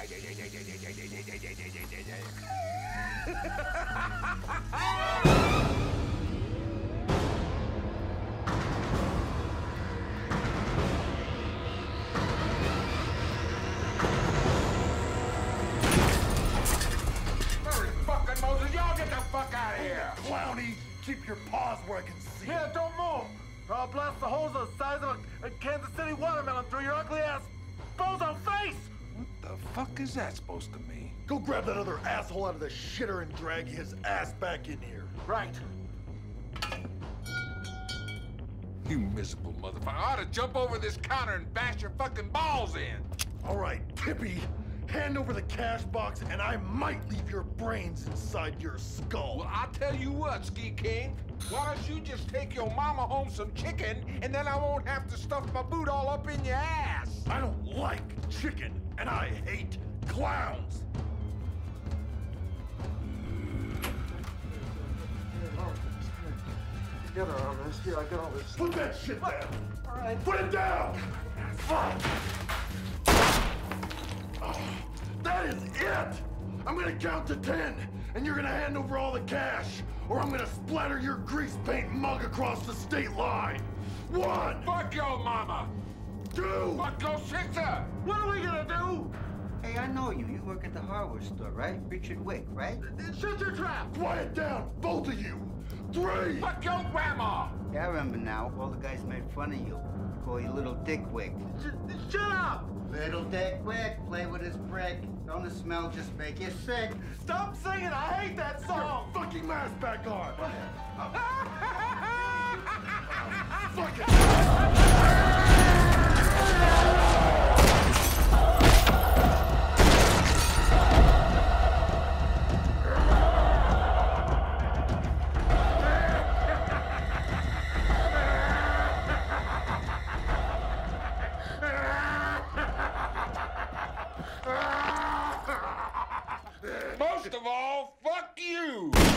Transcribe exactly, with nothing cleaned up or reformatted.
Clowny, keep your paws where I can see. Yeah, don't move, or I'll blast the holes the size of a, a Kansas City watermelon through your ugly ass bozo face! What the fuck is that supposed to mean? Go grab that other asshole out of the shitter and drag his ass back in here. Right. You miserable motherfucker. I ought to jump over this counter and bash your fucking balls in. All right, Tippy, hand over the cash box and I might leave your brains inside your skull. Well, I'll tell you what, Ski King. Why don't you just take your mama home some chicken and then I won't have to stuff my boot all up in your ass. I don't like chicken and I hate clowns. Get her on this. Here, I got all this. Put that shit down. All right. Put it down. Fuck. Oh, that is it. I'm gonna count to ten, and you're gonna hand over all the cash, or I'm gonna splatter your grease paint mug across the state line. One. Fuck your mama. Two. Fuck your sister. What are we gonna do? Hey, I know you. You work at the hardware store, right? Richard Wick, right? Shut your trap. Quiet down, both of you. Three. Fuck your grandma. Yeah, I remember now. All the guys made fun of you. Call you Little Dick Wick. Sh shut up. Little Dick Wick, play with his brick. Don't the smell just make you sick? Stop singing. I hate that song. Your fucking mask back on. Fuck it. Most of all, fuck you!